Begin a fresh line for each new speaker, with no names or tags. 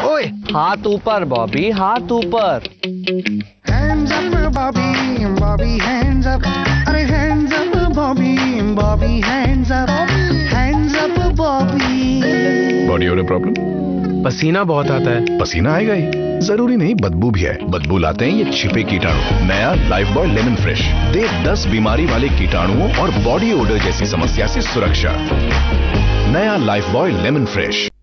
ओए हाथ ऊपर बॉबी, हाथ ऊपर।
Hands up Bobby, Bobby hands up. अरे hands up Bobby, Bobby hands up. Hands up Bobby.
Body odour problem?
पसीना बहुत आता है।
पसीना आएगा ही, जरूरी नहीं बदबू भी है। बदबू लाते हैं ये छिपे कीटाणु। नया लाइफबॉय लेमन फ्रेश दे 10 बीमारी वाले कीटाणुओं और बॉडी ओडर जैसी समस्या से सुरक्षा। नया लाइफबॉय लेमन फ्रेश।